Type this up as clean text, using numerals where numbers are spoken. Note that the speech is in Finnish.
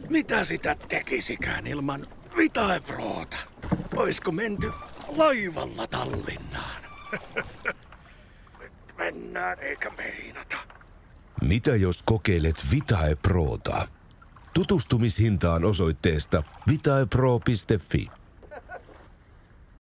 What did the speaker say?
Mitä sitä tekisikään ilman Vitae Prota? Oisko menty laivalla Tallinnaan? Nyt mennään eikä meinata. Mitä jos kokeilet Vitae Prota? Tutustumishintaan osoitteesta vitaepro.fi.